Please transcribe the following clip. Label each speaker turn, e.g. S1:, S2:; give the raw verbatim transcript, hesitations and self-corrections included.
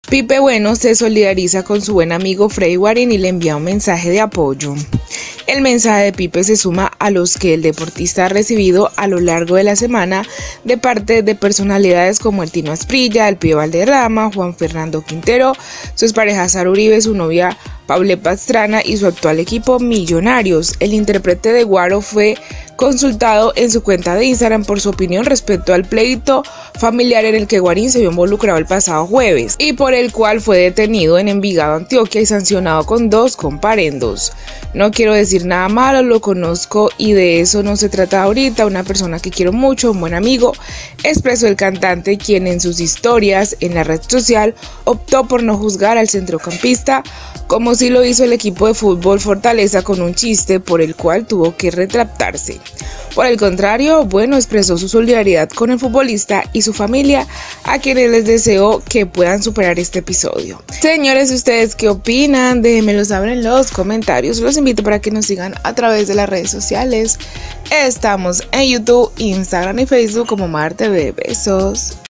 S1: Pipe Bueno se solidariza con su buen amigo Freddy Guarín y le envía un mensaje de apoyo. El mensaje de Pipe se suma a los que el deportista ha recibido a lo largo de la semana de parte de personalidades como el Tino Asprilla, el Pío Valderrama, Juan Fernando Quintero, su expareja Sara Uribe, su novia Paule Pastrana y su actual equipo Millonarios. El intérprete de Guaro fue consultado en su cuenta de Instagram por su opinión respecto al pleito familiar en el que Guarín se vio involucrado el pasado jueves y por el cual fue detenido en Envigado, Antioquia y sancionado con dos comparendos. No quiero decir nada malo, lo conozco y de eso no se trata ahorita, una persona que quiero mucho, un buen amigo, expresó el cantante, quien en sus historias en la red social optó por no juzgar al centrocampista como si lo hizo el equipo de fútbol Fortaleza con un chiste por el cual tuvo que retractarse. Por el contrario, Bueno expresó su solidaridad con el futbolista y su familia, a quienes les deseó que puedan superar este episodio. Señores, ¿ustedes qué opinan? Déjenmelo saber en los comentarios. Los invito para que nos sigan a través de las redes sociales. Estamos en YouTube, Instagram y Facebook como Mar T V. Besos.